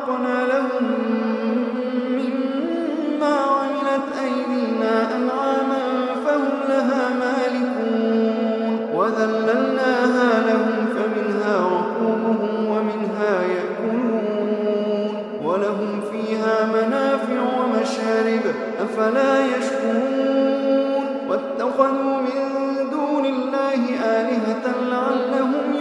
خلقنا لهم مما عملت أيدينا أنعاما فهم لها مالكون وذللناها لهم فمنها ركوبهم ومنها يأكلون ولهم فيها منافع ومشارب أفلا يشكرون واتخذوا من دون الله آلهة لعلهم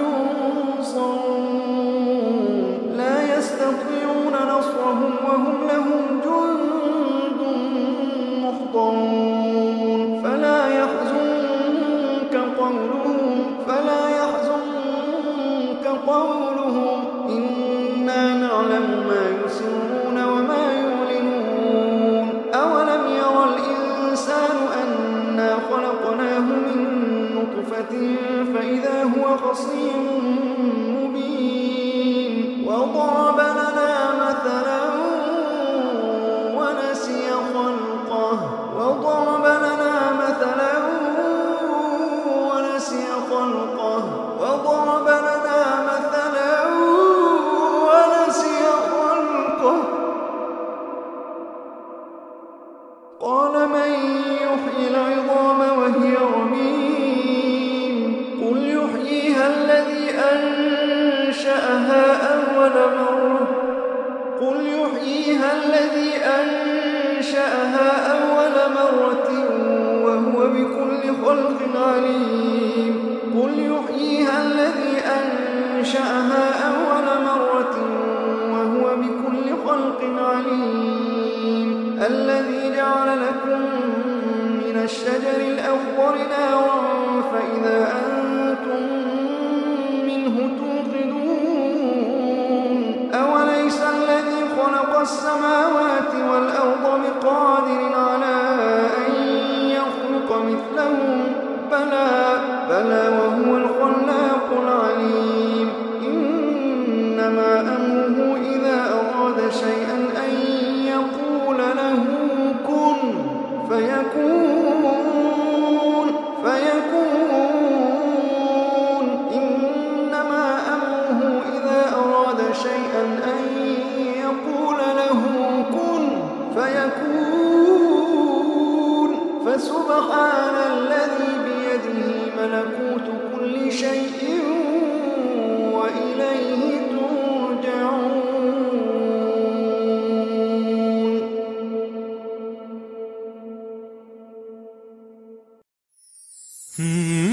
ينصرون لا يستطيعون نصرهم وهم لهم جند محضرون فلا يحزنك قولهم إنا نعلم ما يسرون وما يعلنون أولم يرى الإنسان أنا خلقناه من نطفة فإذا هو خصيم مبين وضرب لنا مثلا ونسي خلقه قال من يحيي العظام وهي رميم قل يحييها الذي أنشأها أول مرة وهو بكل خلق عليم الذي جعل لكم من الشجر الأخضر نارا فإذا أنتم منه توقدون أوليس الذي خلق السماوات والأرض بقادر على أن يخلق مثلهم بلى وهو الخلاق العليم إنما أمره إذا أراد شيئا أن يقول له كن فيكون إنما أمره إذا أراد شيئا أن يقول له كن فيكون فسبحان الذي بيده ملكوت كل شيء وإليه ترجعون